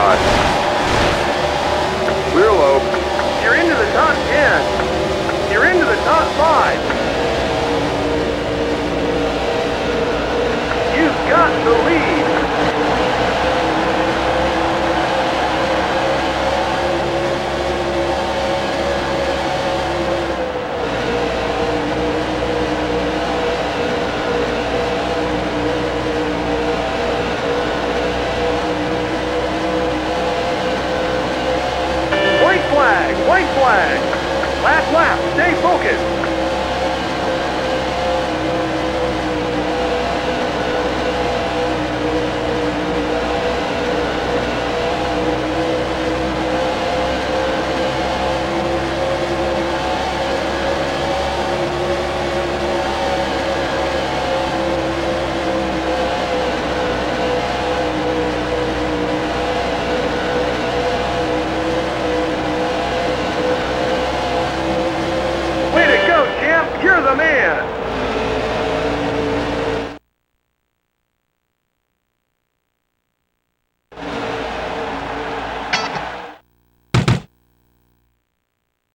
5. Clear low. You're into the top 10. You're into the top 5. You've got the lead. White flag! Last lap, stay focused! You're the man!